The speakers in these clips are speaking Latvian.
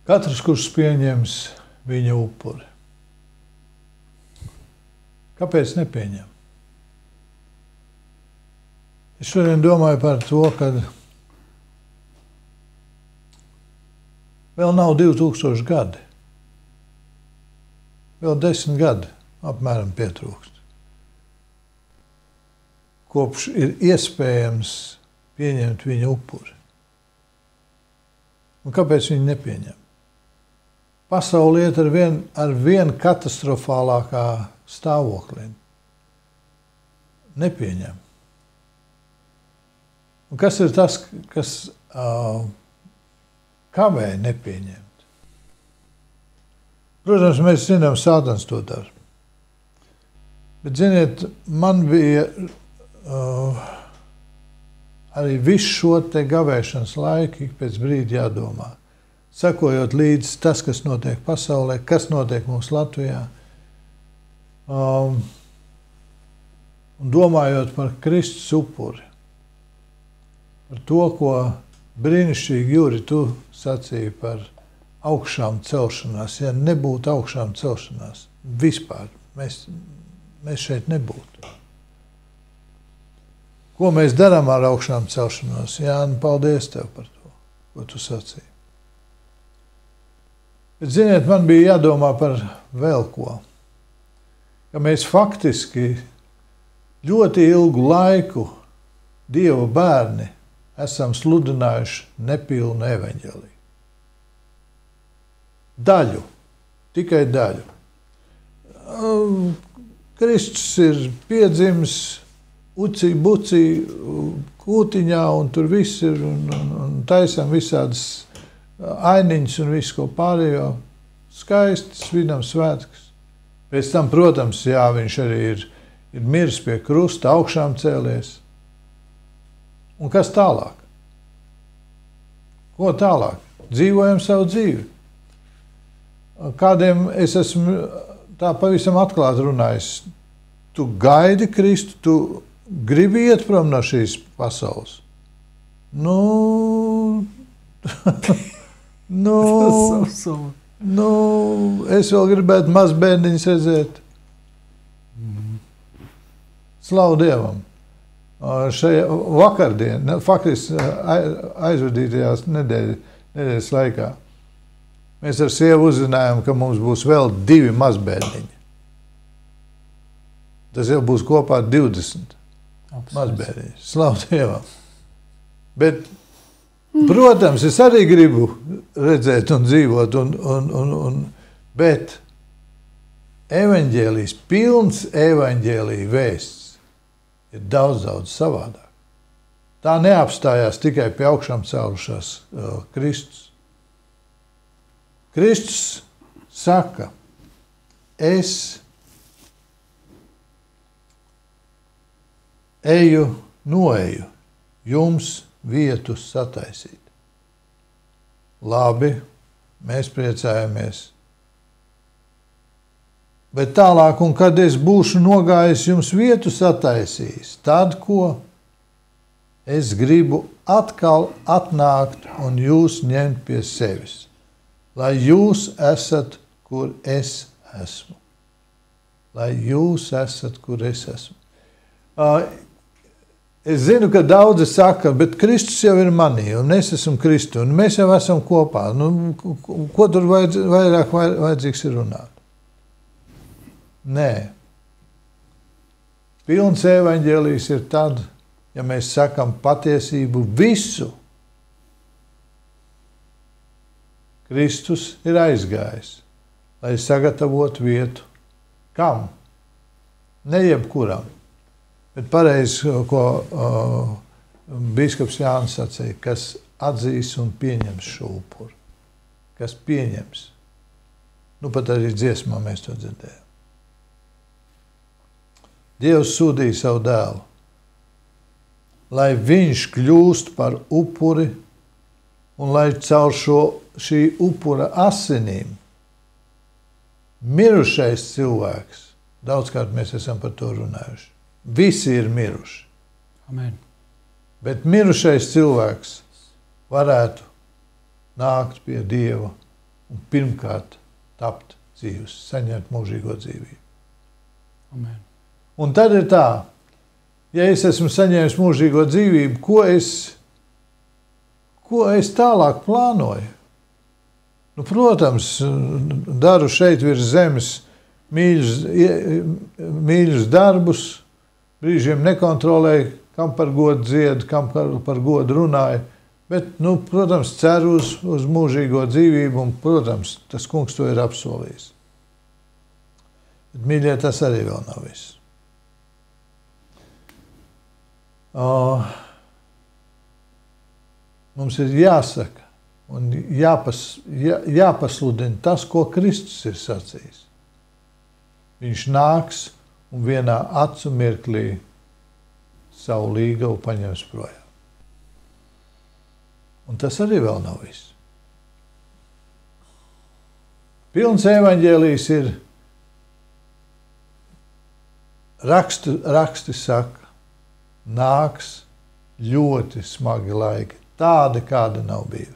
Katrs, kurš pieņems viņa upuri. Kāpēc nepieņem? Es šodien domāju par to, ka vēl nav 2000 gadi. Vēl 10 gadi apmēram pietrūkst. Kopš ir iespējams pieņemt viņa upuri. Un kāpēc viņi nepieņem? Pasaule iet ar vien katastrofālākā stāvoklī. Nepieņem. Un kas ir tas, kas kavē nepieņemt? Protams, mēs zinām, Sātans to dara. Bet, ziniet, man bija arī visu šo te gavēšanas laiku pēc brīdi jādomā. Sekojot līdzi tas, kas notiek pasaulē, kas notiek mums Latvijā. Un domājot par Kristus upuri. Par to, ko brīnišķīgi, Juri, tu sacīji par augšām celšanās. Ja nebūtu augšām celšanās, vispār mēs šeit nebūtu. Ko mēs darām ar augšām celšanos? Jāni, paldies tev par to, ko tu sacīji. Bet, ziniet, man bija jādomā par vēl ko. Ka mēs faktiski ļoti ilgu laiku Dieva bērni esam sludinājuši nepilnu evaņģēliju. Daļu, tikai daļu. Kristus ir piedzimis ucī-bucī kūtiņā, un tur viss ir, un taisam visādas ainiņas un visu ko pārējo. Skaisti, svinam svētkus. Pēc tam, protams, jā, viņš arī ir miris pie krusta, augšām cēlies. Un kas tālāk? Ko tālāk? Dzīvojam savu dzīvi. Kādiem es esmu tā pavisam atklāti runājis. Tu gaidi Kristu, tu gribi iet prom no šīs pasaules. Es vēl gribētu mazbērniņus redzēt. Slavu Dievam. Šajā vakardien, faktiski aizvadītajās nedēļas laikā, mēs ar sievu uzzinājām, ka mums būs vēl 2 mazbērniņi. Tas jau būs kopā 20 mazbērniņi. Slavu Dievam. Bet, protams, es arī gribu redzēt un dzīvot, bet evaņģēlijs, pilns evaņģēlija vēsts ir daudz savādāk. Tā neapstājās tikai pie augšām cēlušās Kristus. Kristus saka, es noeju jums vietu sataisīt. Labi, mēs priecājamies. Bet tālāk, un kad es būšu nogājis jums vietu sataisījis, tad ko? Es gribu atkal atnākt un jūs ņemt pie sevis, lai jūs esat, kur es esmu. Lai jūs esat, kur es esmu. Es zinu, ka daudzi saka, bet Kristus jau ir manī, un es esmu Kristu, un mēs jau esam kopā. Ko tur vairāk vajadzīgs ir runāt? Nē. Pilns evaņģēlijs ir tad, ja mēs sakam patiesību visu. Kristus ir aizgājis, lai sagatavotu vietu. Kam? Ne jebkuram. Bet pareizi, ko bīskaps Jānis sacīja, kas atzīs un pieņems šo upuri. Kas pieņems. Pat arī dziesmā mēs to dzirdējam. Dievs sūdīja savu dēlu, lai viņš kļūst par upuri un lai caur šī upura asinīm mirušais cilvēks, daudzkārt mēs esam par to runājuši, visi ir miruši. Amen. Bet mirušais cilvēks varētu nākt pie Dieva un pirmkārt tapt dzīvs, saņemt mūžīgo dzīvību. Amen. Un tad ir tā, ja es esmu saņēmis mūžīgo dzīvību, ko es tālāk plānoju? Nu, protams, daru šeit virs zemes mīļus darbus, brīžiem nekontrolēju, kam par godu dziedu, kam par godu runāju, bet, nu, protams, ceru uz mūžīgo dzīvību, un, protams, tas kungs to ir apsolījis. Bet, mīļie, tas arī vēl nav viss. Mums ir jāsaka un jāpasludina tas, ko Kristus ir sacījis. Viņš nāks un vienā acu mirklī savu līgavu paņems projām. Un tas arī vēl nav viss. Pilns evaņģēlijs ir raksti saka, nāks ļoti smagi laiki, tādi, kādi nav bijuši.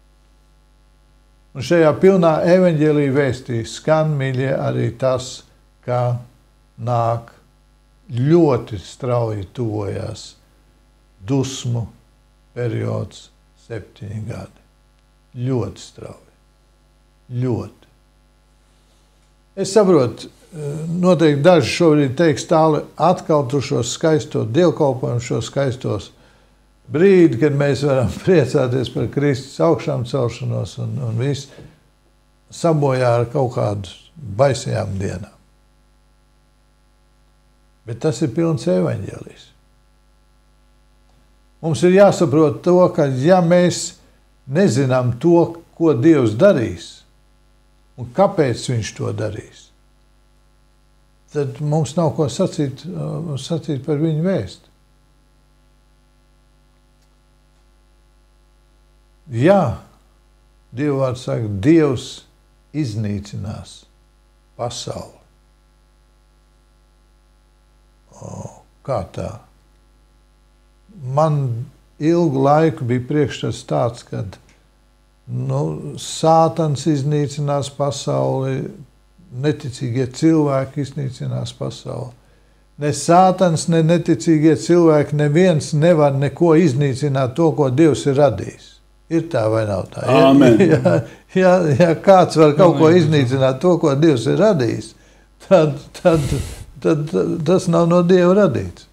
Un šajā pilnā evaņģēlija vēstī skan, mīļie, arī tas, ka nāk ļoti strauji tuvojās dusmu periods 7 gadi. Ļoti strauji. Ļoti. Es saprotu, noteikti daži šobrīd teiks tāli atkal tu šo skaisto dievkalpojumu, šo skaistos brīdi, kad mēs varam priecāties par Kristus augšām celšanos un visu sabojā ar kaut kādu baisajām dienām. Bet tas ir pilns evaņģēlijs. Mums ir jāsaprot to, ka ja mēs nezinām to, ko Dievs darīs un kāpēc viņš to darīs, tad mums nav ko sacīt par viņu vēstu. Jā, Dieva vārds saka, Dievs iznīcinās pasauli. Kā tā? Man ilgu laiku bija priekšstats tāds, kad Sātans iznīcinās pasauli, neticīgie cilvēki iznīcinās pasauli. Ne Sātans, ne neticīgie cilvēki, neviens nevar neko iznīcināt to, ko Dievs ir radījis. Ir tā vai nav tā? Amen. Ja kāds var kaut ko iznīcināt to, ko Dievs ir radījis, tad tas nav no Dieva radīts.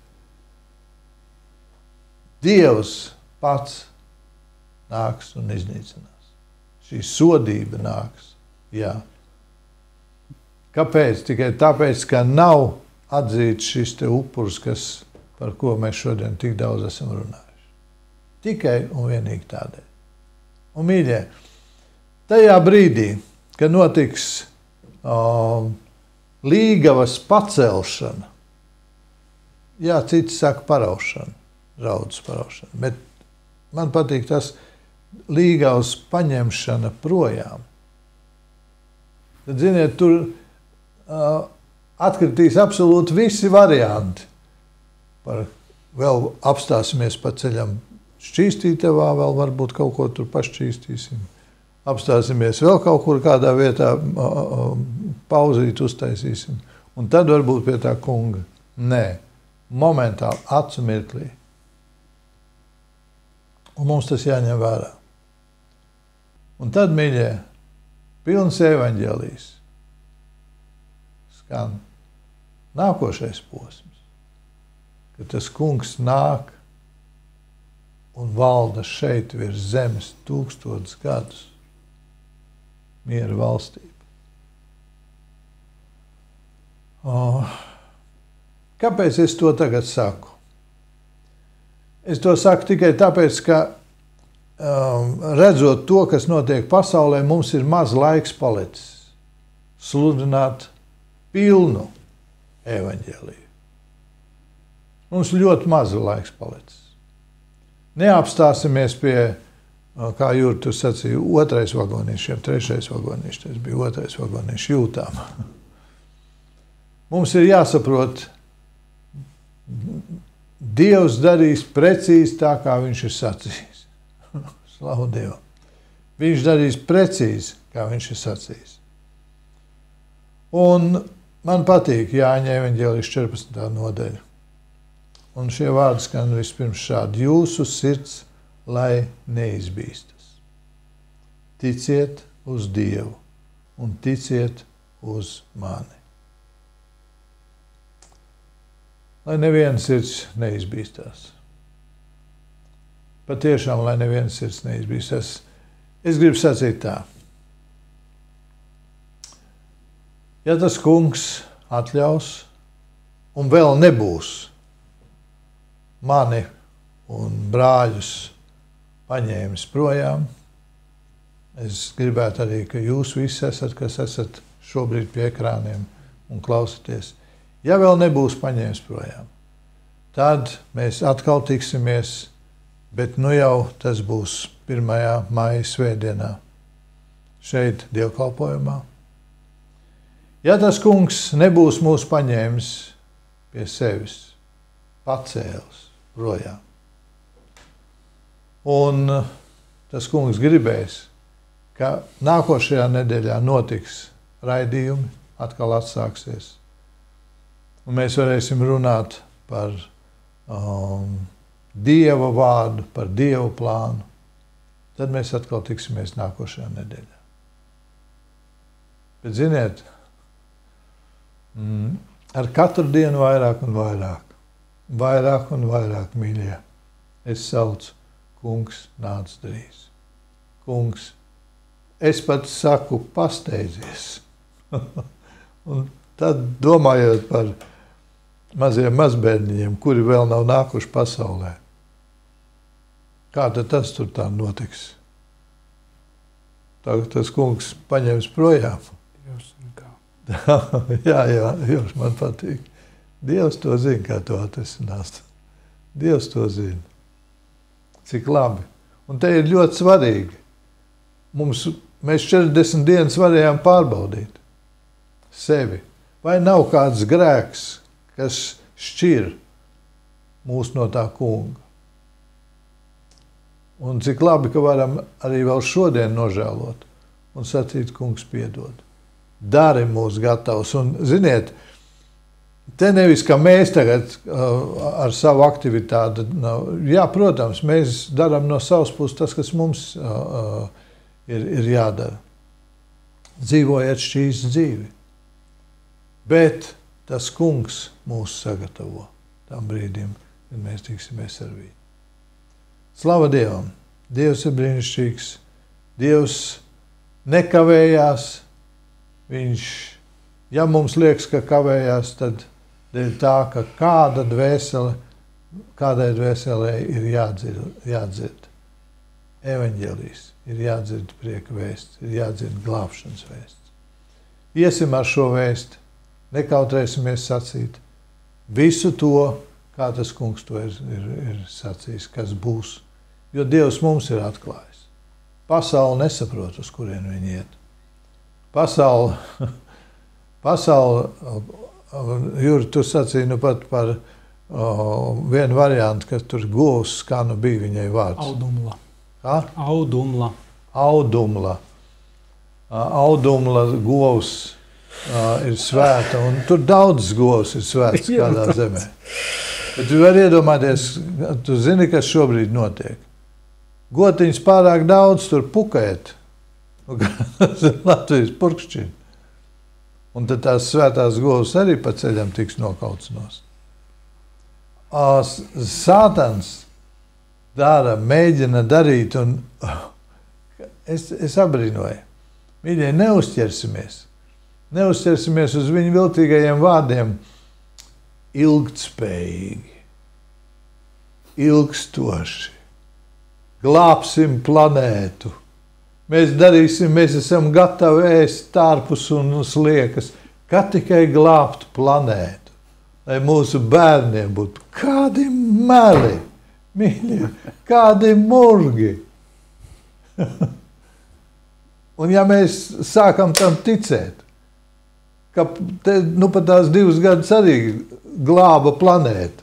Dievs pats nāks un iznīcinās. Šī sodība nāks. Jā. Kāpēc? Tikai tāpēc, ka nav atzīts šis te upurs, par ko mēs šodien tik daudz esam runājuši. Tikai un vienīgi tādēļ. Un, mīļie, tajā brīdī, kad notiks līgavas pacelšana, jā, citi saka paraušana, raudas paraušana, bet man patīk tas līgavas paņemšana projām. Tad, ziniet, tur atkritīs absolūti visi varianti. Vēl apstāsimies pa ceļam šķīstītavā, vēl varbūt kaut ko tur pašķīstīsim. Apstāsimies vēl kaut kur kādā vietā, pauzīt uztaisīsim. Un tad varbūt pie tā kunga. Nē, momentāli, acu mirklī. Un mums tas jāņem vērā. Un tad, mīļie, pilns evaņģēlijs skan nākošais posms, kad tas kungs nāk un valda šeit virs zemes 1000 gadus. Miera valstība. Kāpēc es to tagad saku? Es to saku tikai tāpēc, ka redzot to, kas notiek pasaulē, mums ir maz laiks palicis sludināt pilnu evaņģēliju. Mums ļoti maz laiks palicis. Neapstāsimies pie, kā Jūri tu sacīja, 2. vagonīšiem, 3. vagonīši, tas bija 2. vagonīši jūtām. Mums ir jāsaprot, Dievs darīs precīzi tā, kā viņš ir sacījis. Slavu Dievam. Viņš darīs precīzi, kā viņš ir sacījis. Un man patīk Jāņa evaņģēlijas 14. nodaļa. Un šie vārdi skan vispirms šādi: jūsu sirds, lai neizbīstas. Ticiet uz Dievu un ticiet uz mani. Lai neviena sirds neizbīstās. Patiešām, lai neviena sirds neizbīstās. Es gribu sacīt tā. Ja tas kungs atļaus un vēl nebūs mani un brāļus paņēmis projām, es gribētu arī, ka jūs visi esat, kas esat šobrīd pie ekrāniem un klausaties. Ja vēl nebūs paņēmis projām, tad mēs atkal tiksimies, bet nu jau tas būs 1. maija svētdienā šeit dievkalpojumā. Ja tas kungs nebūs mūs paņēmis pie sevis, pacēlis projām, un tas kungs gribēs, ka nākošajā nedēļā notiks raidījumi, atkal atsāksies, un mēs varēsim runāt par Dieva vārdu, par Dieva plānu, tad mēs atkal tiksimies nākošajā nedēļā. Bet ziniet, ar katru dienu vairāk un vairāk, vairāk un vairāk, mīļie, es saucu: kungs, nāc drīz. Kungs, es pat saku, pasteidzies. Un tad domājot par maziem mazbērniņiem, kuri vēl nav nākuši pasaulē, kā tad tas tur tā notiks? Tagad tas kungs paņems projām. Jā, Dievs man patīk. Dievs to zina, kā to atrisināt. Dievs to zina. Cik labi. Un te ir ļoti svarīgi. Mēs 40 dienas varējām pārbaudīt sevi. Vai nav kāds grēks, kas šķir mūs no tā kunga? Un cik labi, ka varam arī vēl šodien nožēlot un sacīt: kungs, piedod. Dari mūs gatavs. Un, ziniet, te nevis, ka mēs tagad ar savu aktivitāti, jā, protams, mēs darām no savas puses tas, kas mums ir jādara. Dzīvojiet šīs dzīvi. Bet tas kungs mūs sagatavo tam brīdim, kad mēs tiksimies ar viņu. Slava Dievam! Dievs ir brīnišķīgs. Dievs nekavējās. Viņš, ja mums liekas, ka kavējās, tad dēļ tā, ka kādai dvēselē ir jādzird evaņģēlijs, ir jādzird prieka vēsts, ir jādzird glābšanas vēsts. Iesim ar šo vēstu, nekautrēsimies sacīt visu to, kā tas kungs to ir sacījis, kas būs, jo Dievs mums ir atklājis. Pasaule nesaprot, uz kurien viņi iet. Pasaule, Juri, tu sacīji nu pat par vienu variantu, ka tur govs, kā nu bija viņai vārds. Audumla. Kā? Audumla. Audumla govs ir svēta, un tur daudz govs ir svēts kādā zemē. Bet tu vari iedomāties, tu zini, kas šobrīd notiek. Gotiņas pārāk daudz tur pukēt. Latvijas purkšķina. Un tad tās svētās govs arī pa ceļam tiks nokauts nost. Sātans mēģina darīt, un es abrīnoju. Mīļie, neuzķersimies. Neuzķersimies uz viņu viltīgajiem vārdiem. Ilgtspējīgi. Ilgstoši. Glābsim planētu. Mēs darīsim, mēs esam gatavi ēst tārpus un sliekas, kā tikai glābtu planētu, lai mūsu bērniem būtu. Kādi meli, mīļie, kādi murgi. Un ja mēs sākam tam ticēt, ka te, nu pat tās 2 gadus arī glāba planētu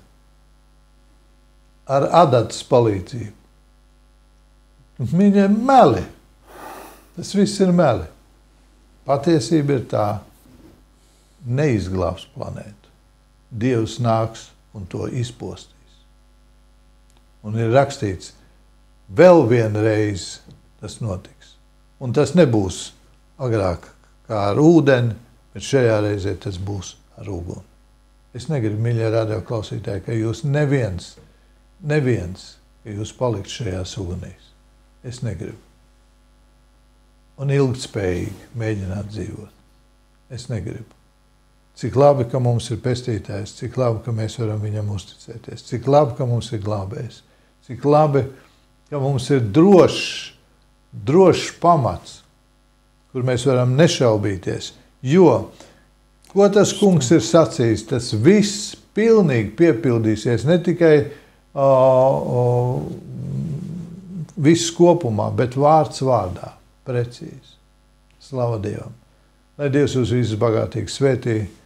ar adatas palīdzību. Mīļie, meli. Tas viss ir meli. Patiesība ir tā, neizglābs planētu. Dievs nāks un to izpostīs. Un ir rakstīts, vēl vienreiz tas notiks. Un tas nebūs agrāk kā ar ūdeni, bet šajā reizē tas būs ar uguni. Es negribu, mīļie radio klausītāji, ka jūs neviens, ka jūs palikt šajās ugunīs. Es negribu. Un ilgtspējīgi mēģināt dzīvot. Es negribu. Cik labi, ka mums ir pestītājs, cik labi, ka mēs varam viņam uzticēties, cik labi, ka mums ir glābējs, cik labi, ka mums ir drošs pamats, kur mēs varam nešaubīties. Jo, ko tas kungs ir sacījis, tas viss pilnīgi piepildīsies, ne tikai viss kopumā, bet vārds vārdā, precīzi. Slava Dievam. Lai Dievs jūs visus bagātīgi svētī,